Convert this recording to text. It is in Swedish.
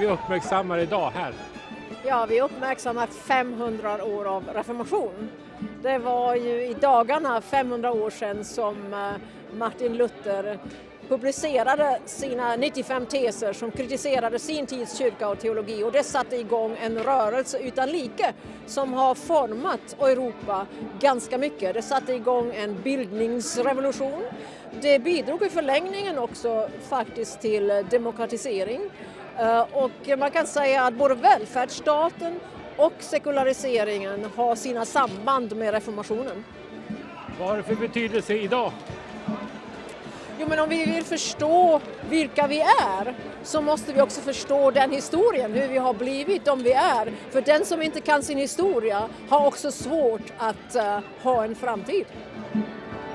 uppmärksammar idag här? Ja, vi uppmärksammar 500 år av reformation. Det var ju i dagarna 500 år sedan som Martin Luther publicerade sina 95 teser som kritiserade sin tids kyrka och teologi, och det satte igång en rörelse utan like som har format Europa ganska mycket. Det satte igång en bildningsrevolution. Det bidrog i förlängningen också faktiskt till demokratisering, och man kan säga att både välfärdsstaten och sekulariseringen har sina samband med reformationen. Vad har det för betydelse idag? Jo, men om vi vill förstå vilka vi är så måste vi också förstå den historien, hur vi har blivit de vi är. För den som inte kan sin historia har också svårt att ha en framtid.